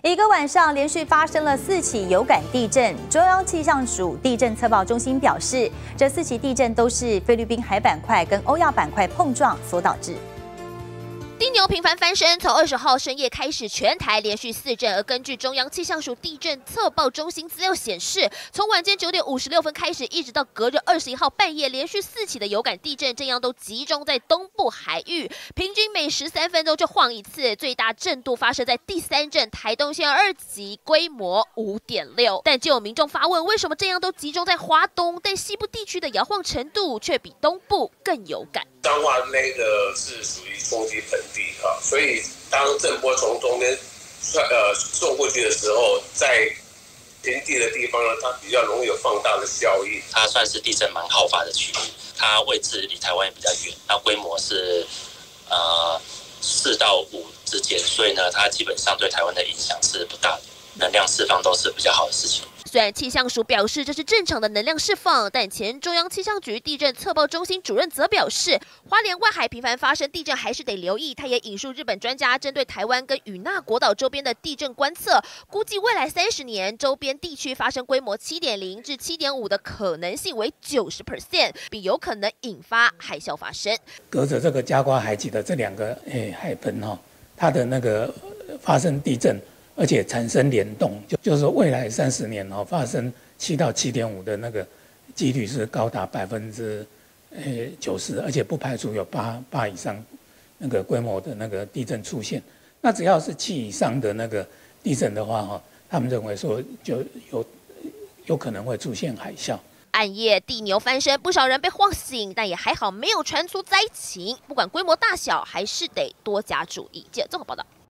一个晚上连续发生了4起有感地震。中央气象署地震测报中心表示，这4起地震都是菲律宾海板块跟欧亚板块碰撞所导致。 地牛频繁翻身，从20号深夜开始，全台连续4震。而根据中央气象署地震测报中心资料显示，从晚间9点56分开始，一直到隔着21号半夜，连续4起的有感地震，这样都集中在东部海域，平均每13分钟就晃一次。最大震度发生在第3震，台东县2级，规模5.6。但就有民众发问，为什么这样都集中在华东，但西部地区的摇晃程度却比东部更有感？ 彰化那个是属于冲击盆地啊，所以当震波从中间送过去的时候，在平地的地方呢，它比较容易有放大的效应。 它算是地震蛮好发的区域，它位置离台湾也比较远，那规模是4到5之间，所以呢，它基本上对台湾的影响是不大的，能量释放都是比较好的事情。 虽然气象署表示这是正常的能量释放，但前中央气象局地震测报中心主任则表示，花莲外海频繁发生地震还是得留意。他也引述日本专家针对台湾跟与那国岛周边的地震观测，估计未来30年周边地区发生规模7.0至7.5的可能性为90%，并有可能引发海啸发生。 隔着这个加瓜海脊的这2个海盆它的那个发生地震。 而且产生联动，就是说未来30年发生7到7.5的那个几率是高达90%，而且不排除有8以上那个规模的那个地震出现。那只要是7以上的那个地震的话他们认为说就有可能会出现海啸。 暗夜地牛翻身，不少人被晃醒，但也还好没有传出灾情。不管规模大小，还是得多加注意。记者综合报道。